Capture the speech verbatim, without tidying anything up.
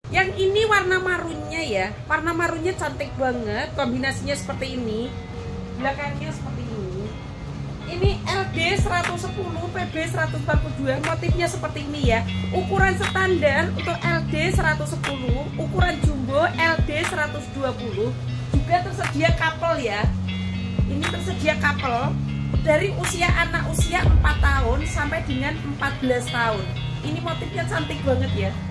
Yang ini warna marunnya ya, warna marunnya cantik banget, kombinasinya seperti ini, belakangnya seperti ini. Ini L D seratus sepuluh, P B seratus empat puluh dua, motifnya seperti ini ya. Ukuran standar untuk L D seratus sepuluh, ukuran jumbo L D seratus dua puluh. Juga tersedia couple ya. Ini tersedia couple dari usia anak usia empat tahun sampai dengan empat belas tahun. Ini motifnya cantik banget ya.